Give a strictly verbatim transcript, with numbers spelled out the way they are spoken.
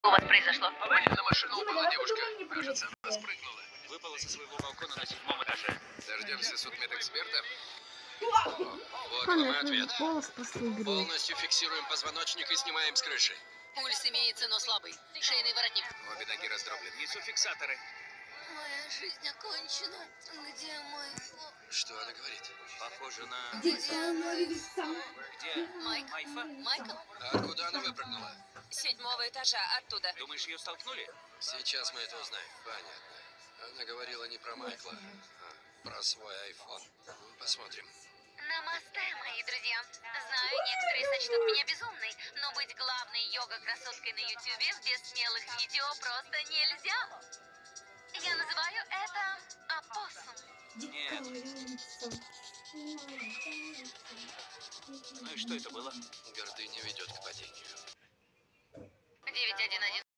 у вас произошло? На машину упала девушка. Кажется, она спрыгнула. Выпала со своего балкона на седьмом этаже. Дождемся судмедэксперта. Вот вам и ответ. Полностью фиксируем позвоночник и снимаем с крыши. Пульс имеется, но слабый. Шейный воротник. Обе ноги раздроблены. Несу фиксаторы. Моя жизнь окончена. Где мой флот? Что она говорит? Похоже на... Где мой Где? Майк? Майфа? Майкл? А откуда она выпрыгнула? С седьмого этажа, оттуда. Думаешь, ее столкнули? Сейчас мы это узнаем. Понятно. Она говорила не про Майкла, а про свой айфон. Посмотрим. Намасте, мои друзья. Знаю, некоторые сочтут меня безумной, но быть главной йога-красоткой на ютубе в без смелых видео просто нельзя. Я называю это опоссум. Нет. Ну и что это было? Гордыня ведет к падению. девять один один.